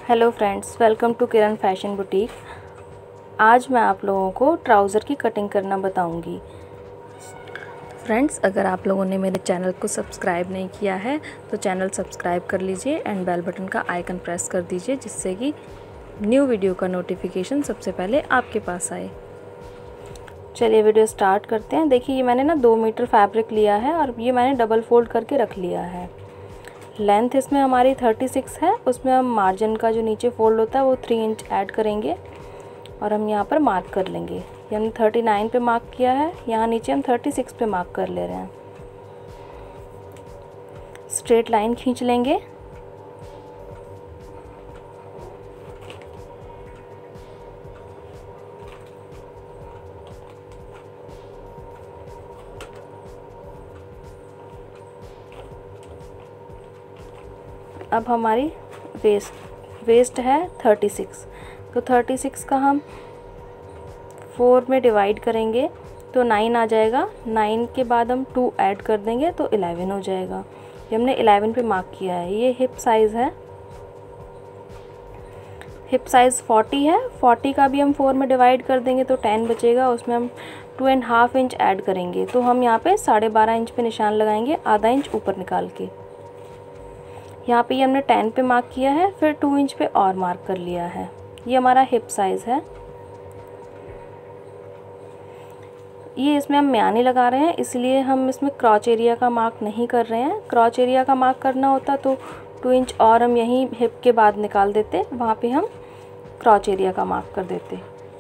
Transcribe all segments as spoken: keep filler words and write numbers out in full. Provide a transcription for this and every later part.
Hello friends, welcome to Kiran fashion boutique. आज मैं आप लोगों को ट्राउज़र की कटिंग करना बताऊंगी। फ्रेंड्स, अगर आप लोगों ने मेरे चैनल को सब्सक्राइब नहीं किया है तो चैनल सब्सक्राइब कर लीजिए एंड बेल बटन का आइकन प्रेस कर दीजिए, जिससे कि न्यू वीडियो का नोटिफिकेशन सबसे पहले आपके पास आए। चलिए वीडियो स्टार्ट करते हैं। देखिए, ये मैंने ना दो मीटर फैब्रिक लिया है और ये मैंने डबल फोल्ड करके रख लिया है। लेंथ इसमें हमारी छत्तीस है। उसमें हम मार्जिन का जो नीचे फोल्ड होता है वो थ्री इंच ऐड करेंगे और हम यहाँ पर मार्क कर लेंगे। ये हमने उनतालीस पे मार्क किया है, यहाँ नीचे हम छत्तीस पे मार्क कर ले रहे हैं। स्ट्रेट लाइन खींच लेंगे। अब हमारी वेस्ट वेस्ट है छत्तीस, तो छत्तीस का हम फोर में डिवाइड करेंगे तो नाइन आ जाएगा। नाइन के बाद हम टू ऐड कर देंगे तो इलेवन हो जाएगा। ये हमने इलेवन पे मार्क किया है। ये हिप साइज़ है, हिप साइज़ चालीस है। चालीस का भी हम फोर में डिवाइड कर देंगे तो टेन बचेगा। उसमें हम two and half inch add करेंगे तो हम यहाँ पे साढ़े बारह इंच पे निशान लगाएंगे, आधा इंच ऊपर निकाल के। यहाँ पे ये हमने टेन पे मार्क किया है, फिर टू इंच पे और मार्क कर लिया है। ये हमारा हिप साइज़ है। ये इसमें हम म्यानी लगा रहे हैं, इसलिए हम इसमें क्रॉच एरिया का मार्क नहीं कर रहे हैं। क्रॉच एरिया का मार्क करना होता तो टू इंच और हम यहीं हिप के बाद निकाल देते, वहाँ पे हम क्रॉच एरिया का मार्क कर देते।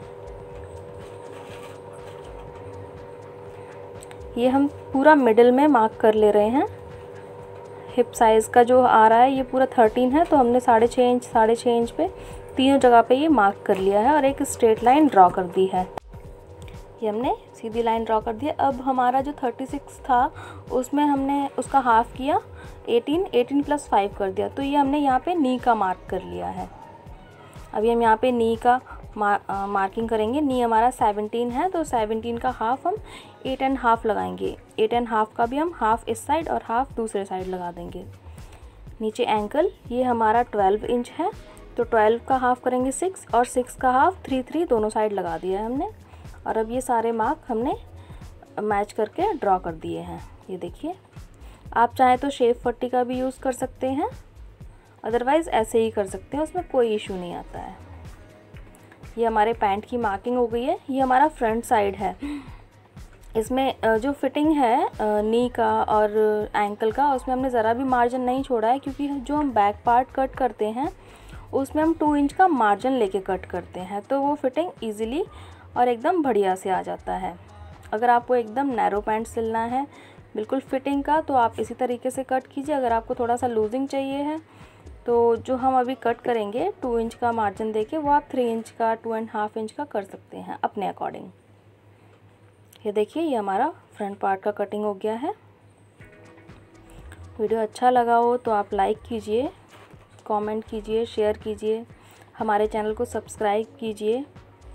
ये हम पूरा मिडिल में मार्क कर ले रहे हैं। हिप साइज़ का जो आ रहा है ये पूरा थर्टीन है, तो हमने साढ़े छः इंच साढ़े छः इंच पे तीनों जगह पे ये मार्क कर लिया है और एक स्ट्रेट लाइन ड्रॉ कर दी है। ये हमने सीधी लाइन ड्रॉ कर दिया। अब हमारा जो छत्तीस था उसमें हमने उसका हाफ़ किया, अठारह अठारह प्लस फाइव कर दिया, तो ये हमने यहाँ पे नी का मार्क कर लिया है। अभी हम यहाँ पे नी का मार, आ, मार्किंग करेंगे। नी हमारा सत्रह है, तो सत्रह का हाफ़ हम एट एंड हाफ़ लगाएंगे। एट एंड हाफ़ का भी हम हाफ़ इस साइड और हाफ़ दूसरे साइड लगा देंगे। नीचे एंकल ये हमारा ट्वेल्व इंच है, तो ट्वेल्व का हाफ़ करेंगे सिक्स और सिक्स का हाफ़ थ्री थ्री दोनों साइड लगा दिया है हमने। और अब ये सारे मार्क हमने मैच करके ड्रॉ कर दिए हैं। ये देखिए, आप चाहें तो शेप पट्टी का भी यूज़ कर सकते हैं, अदरवाइज़ ऐसे ही कर सकते हैं, उसमें कोई इशू नहीं आता है। ये हमारे पैंट की मार्किंग हो गई है। ये हमारा फ्रंट साइड है। इसमें जो फिटिंग है नी का और एंकल का, उसमें हमने ज़रा भी मार्जिन नहीं छोड़ा है, क्योंकि जो हम बैक पार्ट कट करते हैं उसमें हम टू इंच का मार्जिन लेके कट करते हैं, तो वो फिटिंग ईज़िली और एकदम बढ़िया से आ जाता है। अगर आपको एकदम नैरो पैंट सिलना है बिल्कुल फिटिंग का, तो आप इसी तरीके से कट कीजिए। अगर आपको थोड़ा सा लूजिंग चाहिए है तो जो हम अभी कट करेंगे टू इंच का मार्जिन देके, वो आप थ्री इंच का टू एंड हाफ इंच का कर सकते हैं अपने अकॉर्डिंग। ये देखिए, ये हमारा फ्रंट पार्ट का कटिंग हो गया है। वीडियो अच्छा लगा हो तो आप लाइक कीजिए, कमेंट कीजिए, शेयर कीजिए, हमारे चैनल को सब्सक्राइब कीजिए।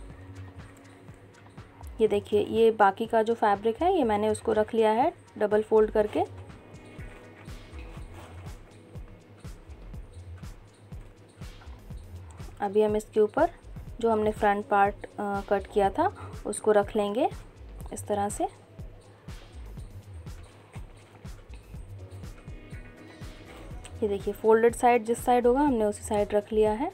ये देखिए, ये बाकी का जो फैब्रिक है ये मैंने उसको रख लिया है डबल फोल्ड करके। अभी हम इसके ऊपर जो हमने फ्रंट पार्ट आ, कट किया था उसको रख लेंगे इस तरह से। ये देखिए, फोल्डेड साइड जिस साइड होगा हमने उसी साइड रख लिया है।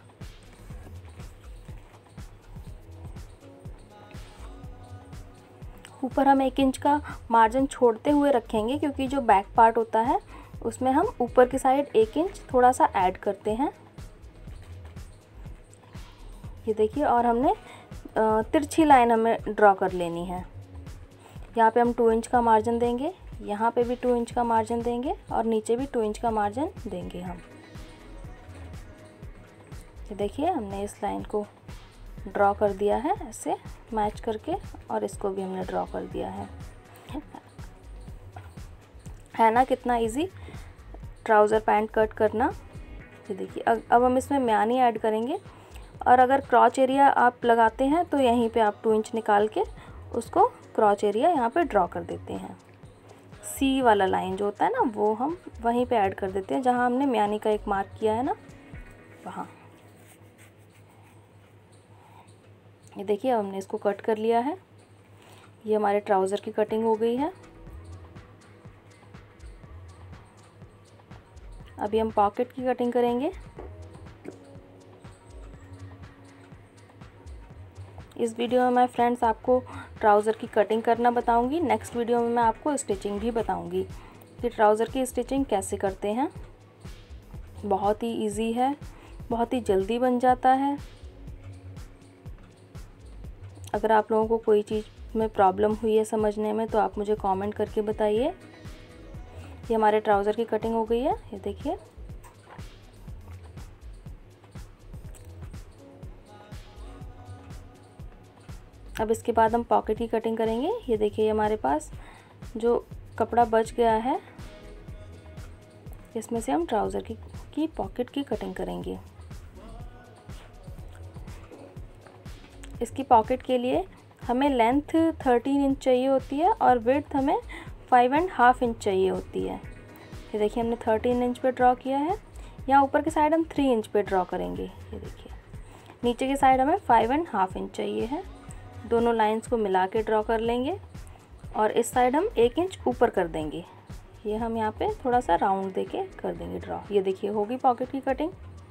ऊपर हम एक इंच का मार्जिन छोड़ते हुए रखेंगे, क्योंकि जो बैक पार्ट होता है उसमें हम ऊपर की साइड एक इंच थोड़ा सा ऐड करते हैं। ये देखिए, और हमने तिरछी लाइन हमें ड्रॉ कर लेनी है। यहाँ पे हम टू इंच का मार्जिन देंगे, यहाँ पे भी टू इंच का मार्जिन देंगे और नीचे भी टू इंच का मार्जिन देंगे हम। ये देखिए, हमने इस लाइन को ड्रॉ कर दिया है ऐसे मैच करके, और इसको भी हमने ड्रॉ कर दिया है। है ना कितना इजी ट्राउज़र पैंट कट करना। ये देखिए, अब हम इसमें म्यानी ऐड करेंगे, और अगर क्रॉच एरिया आप लगाते हैं तो यहीं पे आप टू इंच निकाल के उसको क्रॉच एरिया यहाँ पे ड्रॉ कर देते हैं। सी वाला लाइन जो होता है ना, वो हम वहीं पे ऐड कर देते हैं जहाँ हमने म्यानी का एक मार्क किया है ना, वहाँ। ये देखिए अब हमने इसको कट कर लिया है। ये हमारे ट्राउज़र की कटिंग हो गई है। अभी हम पॉकेट की कटिंग करेंगे। इस वीडियो में मैं फ्रेंड्स आपको ट्राउज़र की कटिंग करना बताऊंगी। नेक्स्ट वीडियो में मैं आपको स्टिचिंग भी बताऊंगी कि ट्राउज़र की स्टिचिंग कैसे करते हैं। बहुत ही इजी है, बहुत ही जल्दी बन जाता है। अगर आप लोगों को कोई चीज़ में प्रॉब्लम हुई है समझने में तो आप मुझे कमेंट करके बताइए। ये हमारे ट्राउज़र की कटिंग हो गई है, ये देखिए। अब इसके बाद हम पॉकेट की कटिंग करेंगे। ये देखिए हमारे पास जो कपड़ा बच गया है इसमें से हम ट्राउज़र की, की पॉकेट की कटिंग करेंगे। इसकी पॉकेट के लिए हमें लेंथ थर्टीन इंच चाहिए होती है और विड्थ हमें फाइव एंड हाफ इंच चाहिए होती है। ये देखिए हमने थर्टीन इंच पे ड्रॉ किया है। यहाँ ऊपर की साइड हम थ्री इंच पे ड्रॉ करेंगे। ये देखिए नीचे की साइड हमें फाइव एंड हाफ इंच चाहिए है। दोनों लाइंस को मिला के ड्रॉ कर लेंगे और इस साइड हम एक इंच ऊपर कर देंगे। ये हम यहाँ पे थोड़ा सा राउंड देके कर देंगे ड्रॉ। ये देखिए होगी पॉकेट की कटिंग।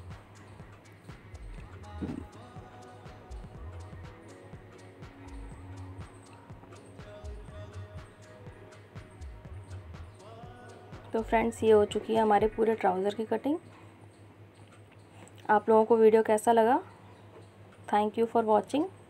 तो फ्रेंड्स ये हो चुकी है हमारे पूरे ट्राउज़र की कटिंग। आप लोगों को वीडियो कैसा लगा? Thank you for watching.